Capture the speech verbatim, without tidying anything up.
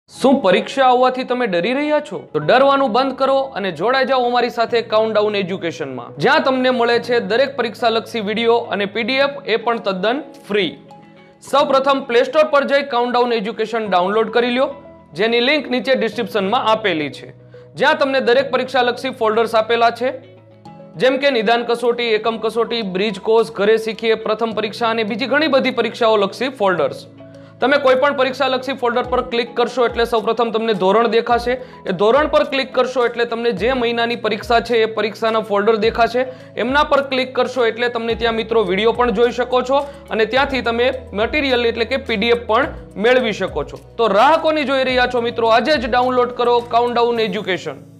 શું પરીક્ષા આવવાથી તમે ડરી રહ્યા છો? તો ડરવાનું બંધ કરો અને જોડાઈ જાઓ અમારી સાથે કાઉન્ટડાઉન એજ્યુકેશનમાં, જ્યાં તમને મળે છે દરેક પરીક્ષા લક્ષી વિડીયો અને પીડીએફ, એ પણ તદ્દન ફ્રી. સૌપ્રથમ પ્લે સ્ટોર પર જઈ કાઉન્ટડાઉન એજ્યુકેશન ડાઉનલોડ કરી લ્યો, જેની લિંક નીચે ડિસ્ક્રિપ્શનમાં આપેલી છે, જ્યાં તમને દરેક પરીક્ષા લક્ષી ફોલ્ડર્સ આપેલા છે, જેમ કે નિદાન કસોટી, એકમ કસોટી, બ્રિજ કોર્સ, ઘરે શીખીએ, પ્રથમ પરીક્ષા અને બીજી ઘણી બધી પરીક્ષાઓ લક્ષી ફોલ્ડર્સ. તમે કોઈ પણ પરીક્ષા લક્ષી ફોલ્ડર પર ક્લિક કરશો એટલે સૌપ્રથમ તમને ધોરણ દેખાશે. એ ધોરણ પર ક્લિક કરશો એટલે તમને જે મહિનાની પરીક્ષા છે એ પરીક્ષાના ફોલ્ડર દેખાશે. એમના પર ક્લિક કરશો એટલે તમને ત્યાં મિત્રો વિડીયો પણ જોઈ શકો છો અને ત્યાંથી તમે મટીરિયલ એટલે કે પીડીએફ પણ મેળવી શકો છો. તો રાહ કોની જોઈ રહ્યા છો મિત્રો? આજે જ ડાઉનલોડ કરો કાઉન્ટડાઉન એજ્યુકેશન.